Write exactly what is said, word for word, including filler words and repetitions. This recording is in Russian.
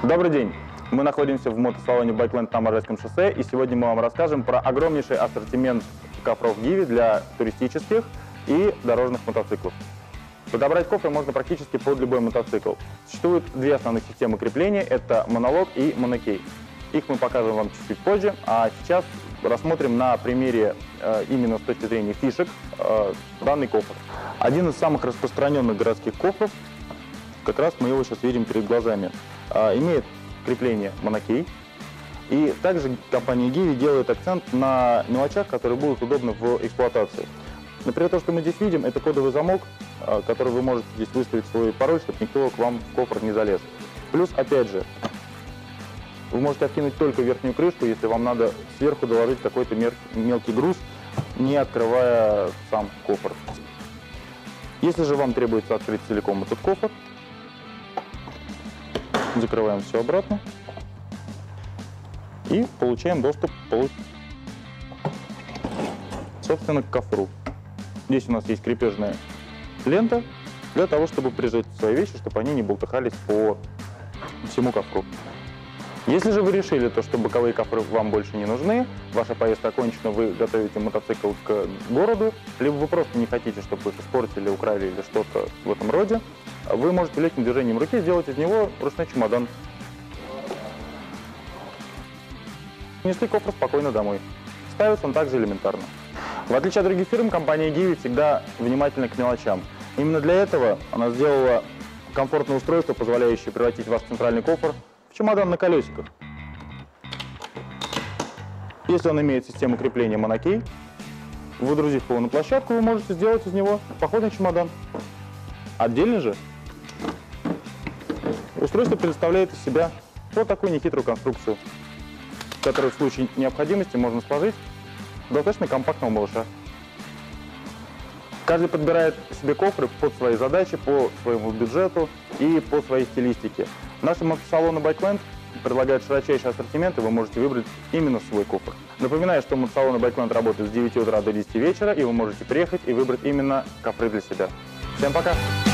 Добрый день! Мы находимся в мотосалоне Байкленд на Можайском шоссе, и сегодня мы вам расскажем про огромнейший ассортимент кофров Givi для туристических и дорожных мотоциклов. Подобрать кофры можно практически под любой мотоцикл. Существует две основных системы крепления – это монолог и монокей. Их мы покажем вам чуть-чуть позже, а сейчас рассмотрим на примере э, именно с точки зрения фишек э, данный кофр. Один из самых распространенных городских кофров, как раз мы его сейчас видим перед глазами, э, имеет крепление монокей. И также компания Givi делает акцент на мелочах, которые будут удобны в эксплуатации. Например, то, что мы здесь видим, это кодовый замок, э, который вы можете здесь выставить свой пароль, чтобы никто к вам в кофр не залез. Плюс, опять же, вы можете откинуть только верхнюю крышку, если вам надо сверху доложить какой-то мелкий груз, не открывая сам кофр. Если же вам требуется открыть целиком этот кофр, закрываем все обратно и получаем доступ, собственно, к кофру. Здесь у нас есть крепежная лента для того, чтобы прижать свои вещи, чтобы они не болтыхались по всему кофру. Если же вы решили, то, что боковые кофры вам больше не нужны, ваша поездка окончена, вы готовите мотоцикл к городу, либо вы просто не хотите, чтобы их испортили, украли или что-то в этом роде, вы можете легким движением руки сделать из него ручной чемодан. Нести кофр спокойно домой. Ставится он также элементарно. В отличие от других фирм, компания Givi всегда внимательна к мелочам. Именно для этого она сделала комфортное устройство, позволяющее превратить ваш центральный кофр в чемодан на колесиках. Если он имеет систему крепления монокей, выдрузив его на площадку, вы можете сделать из него походный чемодан. Отдельно же устройство представляет из себя вот такую нехитрую конструкцию, которую в случае необходимости можно сложить в достаточно компактного малыша. Каждый подбирает себе кофры под свои задачи, по своему бюджету и по своей стилистике. Наши мотосалоны Байкленд предлагают широчайший ассортимент, и вы можете выбрать именно свой кофр. Напоминаю, что мотосалоны Байкленд работают с девяти утра до десяти вечера, и вы можете приехать и выбрать именно кофры для себя. Всем пока!